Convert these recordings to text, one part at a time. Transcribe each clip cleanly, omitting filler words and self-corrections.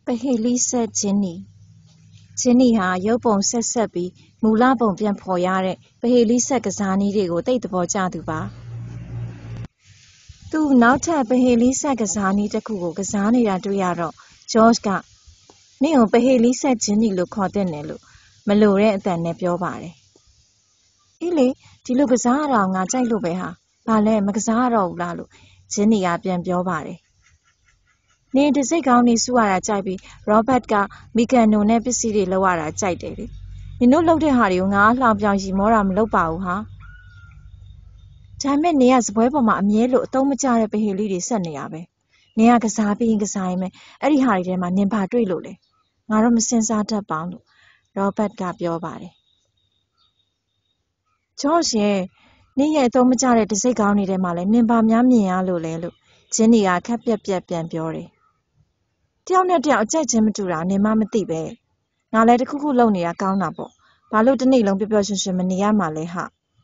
ပဟေလိဆက်ဂျင်းနီဟာရုပ်ပုံဆက်ပြီးမူလပုံပြန်ဖော်ရတဲ့ပဟေလိဆက်ကစားနည်းတွေကိုသိသဘောကျသူပါသူနောက်ထပ်ပဟေလိဆက်ကစားနည်းတစ်ခုကိုကစားနေတာတွေ့ရတော့ဂျော့ကနင့်ကိုပဟေလိဆက်ဂျင်းနီလို့ခေါ်တဲ့နယ်လို့မလိုတဲ့အတန်နဲ့ပြောပါတယ်အေးလေဒီလိုကစားရတော့ငါကြိုက်လို့ပဲဟာဘာလဲမကစားရတော့ဘူးလားလို့ဂျင်းနီကပြန်ပြောပါတယ်နင်တစိတ်ကောင်းနေစူရတာကြိုက်ပြီးရောဘတ်ကမီကန်နိုနဲ့ပစ္စည်းတွေလောက်ရတာကြိုက်တယ်လေနင်တို့လောက်တဲ့ဟာတွေကိုငါအလှောင်ပြောင်ရီမောတာမလုပ်ပါဘူးဟာဒါမဲ့နေကစပွဲပေါ်မှာအမြဲလို့အသုံးမကျတဲ့ပဟေလိတွေဆက်နေရပဲနင်ကကစားပြီးရင်ကစားရင်ပဲအဲ့ဒီဟာတွေထဲမှာနင်ဘာတွေ့လို့လဲငါတော့မစင်စားတတ်ပါဘူးလို့ရောဘတ်ကပြောပါတယ်ဂျော့ရဲ့နင်ရဲ့အသုံးမကျတဲ့တစိတ်ကောင်းတွေထဲမှာလဲနင်ဘာများမြင်ရလို့လဲလို့ဂျင်းနီကခက်ပြက်ပြက်ပြန်ပြောတယ်တယောက်နဲ့တယောက်အကြိုက်ချင်းမတူတာနင်မမသိပဲငါလည်းတစ်ခုခုလုပ်နေတာကောင်းတာပေါ့ဘာလို့တစ်နေ့လုံးပျော်ပျော်ရွှင်ရွှင်မနေရမှာလဲဟာ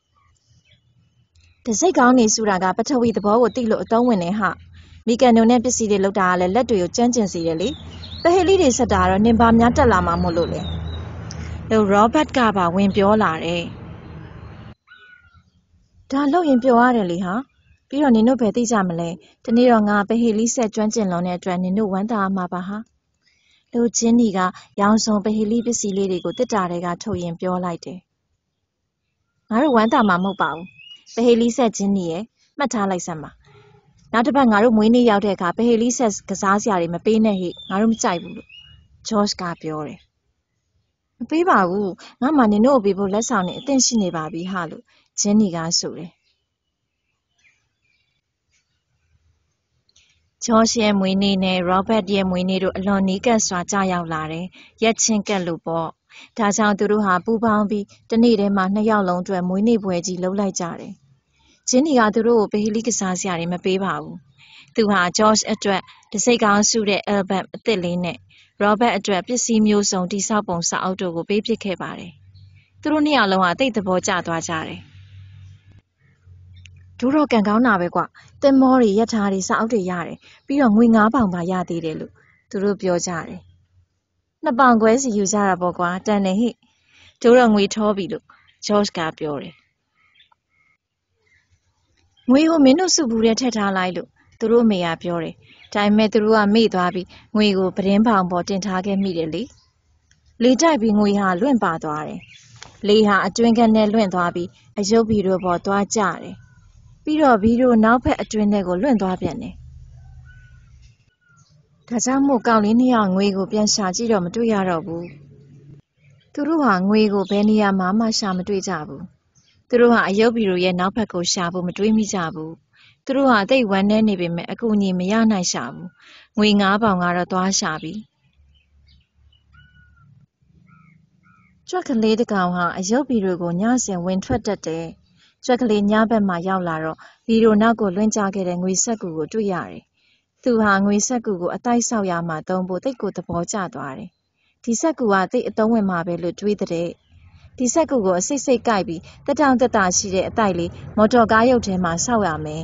တစိတ်ကောင်းနေစူတာကပထဝီသဘောကိုသိလို့အသုံးဝင်နေဟာမီကန်နိုနဲ့ပစ္စည်းတွေလောက်တာကလည်းလက်တွေကိုကြမ်းကျင်စေတယ်လေပဟေလိတွေဆက်တာကတော့နင်ဘာများတက်လာမှာမို့လို့လဲလို့ရောဘတ်ကပါဝင်ပြောလာတယ်ဒါလို့ရင်ပြောရတယ်လေဟာပြီးတော့နင်တို့ပဲသိကြမလဲတနေ့တော့ငါပဟေလိဆက်ကျွမ်းကျင်လွန်တဲ့အတွက်နင်တို့ဝမ်းသာမှာပါဟာလူချင်းနီကရောင်စုံပဟေလိပစ္စည်းလေးတွေကိုတစ်တာတွေကထုတ်ရင်ပြောလိုက်တယ်ငါတို့ဝမ်းသာမှာမဟုတ်ပါဘူးပဟေလိဆက်ချင်းနီရဲ့မှတ်ထားလိုက်စမ်းပါနောက်တစ်ပတ်ငါတို့မွေးနေ့ရောက်တဲ့အခါပဟေလိဆက်ကစားစရာတွေမပေးနဲ့ဟိငါတို့မကြိုက်ဘူးလို့ဂျော့ကပြောတယ်မပေးပါဘူးငါမှနင်တို့ကိုပေးဖို့လက်ဆောင်နဲ့အသင့်ရှိနေပါပြီဟာလို့ဂျင်းနီကဆိုတယ်ဂျော့ရဲ့မွေးနေ့နဲ့ရောဘတ်ရဲ့မွေးနေ့တို့အလွန်နီးကပ်စွာကြာရောက်လာတယ်ရက်ချင်းကပ်လို့ပေါ့ဒါကြောင့်သူတို့ဟာပူးပေါင်းပြီးတနေ့တည်းမှာ2ယောက်လုံးအတွက်မွေးနေ့ပွဲကြီးလုပ်လိုက်ကြတယ်ဂျင်းနီကသူတို့ကိုပဟေလိကစားစရာတွေမပေးပါဘူးသူဟာဂျော့အတွက်တစိတ်ကောင်းစုတဲ့အယ်ဘမ်အသစ်လေးနဲ့ရောဘတ်အတွက်ပစ္စည်းမျိုးစုံတိဆောက်ပုံစာအုပ်တို့ကိုပေးပစ်ခဲ့ပါတယ်သူတို့2ယောက်လုံးဟာတိတ်သဘောကျသွားကြတယ်တို့တော့ကန်ကောင်းတာပဲကွသင်္ဘောတွေရထားတွေစာအုပ်တွေရတယ်ပြီးတော့ငွေ9ပေါင်ပါရသေးတယ်လို့သူတို့ပြောကြတယ်2ပေါင်ခွဲစီယူကြတာပေါ့ကွာတန်တယ်ဟိတို့တော့ငွေထောပြီလို့ဂျော့ကပြောတယ်ငွေကိုမင်းတို့စုဘူးထဲထည့်ထားလိုက်လို့သူတို့အမေကပြောတယ်ဒါပေမဲ့သူတို့ကမေ့သွားပြီးငွေကိုပတင်းပေါင်ပေါ်တင်ထားခဲ့မိတယ်လေတိုက်ပြီးငွေဟာလွင့်ပါသွားတယ်လေဟာအတွင်းကနဲ့လွင့်သွားပြီးအယုတ်ဘီတို့ပေါ်သွားကျတယ်ပြီးတော့ဘီတို့နောက်ဖက်အတွင်းထဲကိုလွင့်သွားပြန်တယ်ဒါကြောင့်မို့ကောင်လေး2ယောက်ငွေကိုပြန်ရှာကြည့်တော့မတွေ့ရတော့ဘူးသူတို့ဟာငွေကိုဘယ်နေရာမှရှာမတွေ့ကြဘူးသူတို့ဟာအယုတ်ဘီတို့ရဲ့နောက်ဖက်ကိုရှာဖို့မတွေးမိကြဘူးသူတို့ဟာတိတ်ဝမ်းနည်းနေပေမဲ့အကူအညီမရနိုင်ရှာဘူးငွေ9ပေါင်ကတော့သွားရှာပြီကြွက်ကလေးတစ်ကောင်ဟာအယုတ်ဘီတွေကိုညစဉ်ဝင်ထွက်တတ်တယ်ကြွက်ကလေးညဘက်မှာရောက်လာတော့ဘီတို့နောက်ကိုလွှင့်ကျခဲ့တဲ့ငွေဆက်ကူကိုတွေ့ရတယ်သူဟာငွေဆက်ကူကိုအတိုက်ဆောက်ရမှသုံးဖို့တိတ်ကိုသဘောကျသွားတယ်ဒီဆက်ကူကတိတ်အသုံးဝင်မှာပဲလို့တွေးတဲ့ဒီဆက်ကူကိုအစိတ်စိတ်ကိုက်ပြီးတက်တောင့်တက်တာရှိတဲ့အတိုက်လေးမော်တော်ကားရုပ်ထဲမှာဆောက်ရမယ်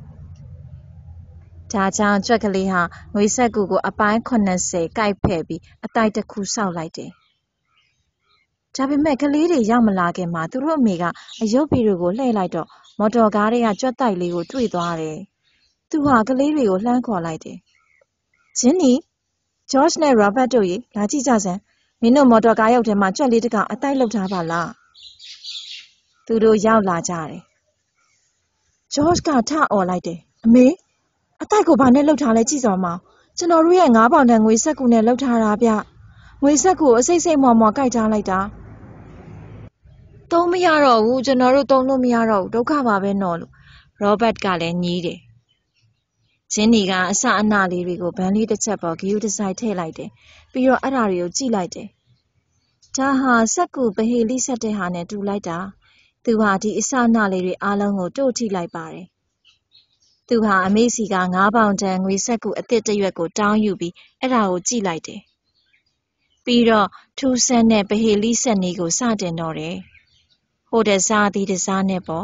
ဒါကြောင့်ကြွက်ကလေးဟာငွေဆက်ကူကိုအပိုင်း80ကိုက်ဖဲ့ပြီးအတိုက်တစ်ခုဆောက်လိုက်တယ်ဒါပေမဲ့ကလေးတွေရောက်မလာခင်မှာသူတို့အမေကအယုတ်ဘီတွေကိုလှည့်လိုက်တော့မော်တော်ကားတွေကကြွက်တိုက်လေးကိုတွေ့သွားတယ်သူဟာကလေးတွေကိုလှမ်းခေါ်လိုက်တယ်ဂျင်းနီဂျော့နဲ့ရောဘတ်တို့ရေလာကြည့်ကြစမ်းမင်းတို့မော်တော်ကားရုပ်ထဲမှာကြွက်လေးတစ်ကောင်အတိုက်လုပ်ထားပါလားသူတို့ရောက်လာကြတယ်ဂျော့ကထအော်လိုက်တယ်အမေအတိုက်ကိုဘာနဲ့လုပ်ထားလဲကြည့်စော်မောင်ကျွန်တော်တို့ရဲ့9ပေါင်တန်ငွေဆက်ကူနဲ့လုပ်ထားတာဗျငွေဆက်ကူကိုအစိတ်စိတ်မော်မော်ကိုက်ထားလိုက်တာသုံးမရတော့ဘူးကျွန်တော်တို့သုံးလို့မရတော့ဘူးဒုက္ခပါပဲနော်လို့ရောဘတ်ကလည်းညည်းတယ်ဂျင်းနီကအစအနလေးတွေကိုဗန်းလေးတစ်ချက်ပေါ်ဂယူးတစ်ဆိုင်ထည့်လိုက်တယ်ပြီးတော့အဲ့ဓာတွေကိုကြည့်လိုက်တယ်ဒါဟာဆက်ကူပဟေလိဆက်တဲ့ဟာနဲ့တူလိုက်တာသူဟာဒီအစအနလေးတွေအားလုံးကိုတို့ထိလိုက်ပါတယ်သူဟာအမေစီက9ပေါင်တန်ငွေဆက်ကူအသစ်တစ်ရွက်ကိုတောင်းယူပြီးအဲ့ဒါကိုကြည့်လိုက်တယ်ပြီးတော့ထူးဆန်းတဲ့ပဟေလိဆက်နည်းကိုစတင်တော့တယ်ဟိုတစားဒီတစားနဲ့ပေါ့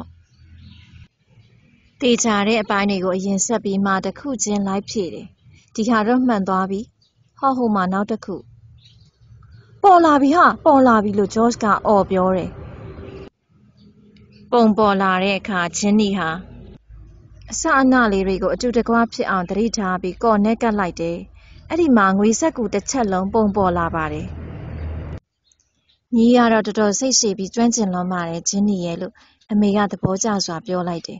တေချာတဲ့အပိုင်းတွေကိုအရင်ဆက်ပြီးမှတစ်ခုချင်းလိုက်ဖြည့်တယ်ဒီဟာတော့မှန်သွားပြီဟောဟိုမှာနောက်တစ်ခုပေါ်လာပြီဟာပေါ်လာပြီလို့ဂျော့ကအော်ပြောတယ်ပုံပေါ်လာတဲ့အခါဂျင်းနီဟာအစအနလေးတွေကိုအတူတကွဖြစ်အောင်သတိထားပြီးကော်နဲ့ကပ်လိုက်တယ်အဲ့ဒီမှာငွေစက်ကူတစ်ချက်လုံးပုံပေါ်လာပါတယ်ညီကတော့တော်တော်စိတ်ရှည်ပြီးကျွမ်းကျင်လွန်ပါတယ်ဂျင်းနီရဲ့လို့အမေကသဘောကျစွာပြောလိုက်တယ်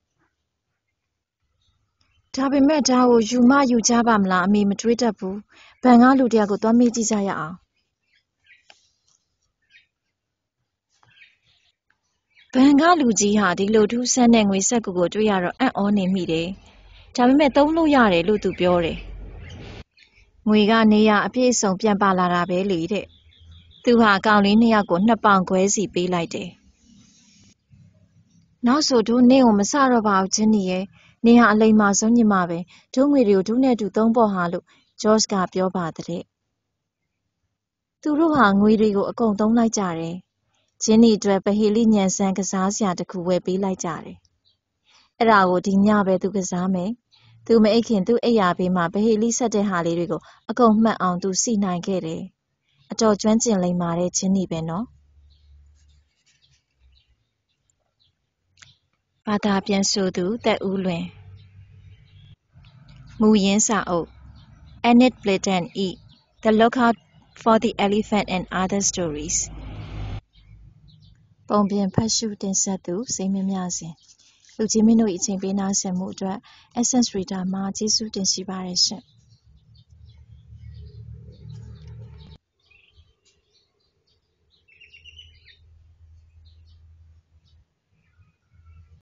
ဒါပေမဲ့ဒါကိုယူမယူကြပါမလားအမေမတွေးတတ်ဘူးဘဏ်ကလူတယောက်ကိုသွားမေးကြည့်ကြရအောင်ဘဏ်ကလူကြီးဟာဒီလိုထူးဆန်းတဲ့ငွေစက်ကူကိုတွေ့ရတော့အံ့ဩနေမိတယ်ဒါပေမဲ့သုံးလို့ရတယ်လို့သူပြောတယ်ငွေကနေရအပြည့်အစုံပြန်ပါလာတာပဲလေတဲ့သူဟာအကောင်လေး2ယောက်ကို2 ပေါင်ခွဲစီပေးလိုက်တယ်နောက်ဆိုတို့နင့်ကိုမစတော့ပါဘူးဂျင်းနီရဲ့နင်ဟာအလိမ္မာဆုံးညီမပဲဒုငွေတွေကိုဒုနဲ့တူသုံးဖို့ဟာလို့ဂျော့ကပြောပါတဲ့သူတို့ဟာငွေတွေကိုအကုန်သုံးလိုက်ကြတယ်ဂျင်းနီအတွက်ပဟေလိညံစမ်းကစားစရာတစ်ခုဝယ်ပေးလိုက်ကြတယ်အဲ့ဒါကိုဒီညပဲသူကစားမယ်သူမအိတ်ခင်သူ့အိယာဘေးမှာပဟေလိဆက်တဲ့ဟာလေးတွေကိုအကုန်မှတ်အောင်သူစီနိုင်ခဲ့တယ်အတော်ကျွမ်းကျင်လိမ္မာတဲ့ဂျင်းနီပဲနော်ဘာသာပြန်ဆိုသူသက်ဦးလွင်မူရင်းစာအုပ် Enid Blyton ၏ The Lookout for the Elephant and Other Stories ပုံပြင်ဖတ်ရှုတင်ဆက်သူစိတ်မမြစဉ်လူကြီးမင်းတို့၏အချိန်ပေးနားဆင်မှုအတွက် Essence Reader မှာကျေးဇူးတင်ရှိပါတယ်ရှင်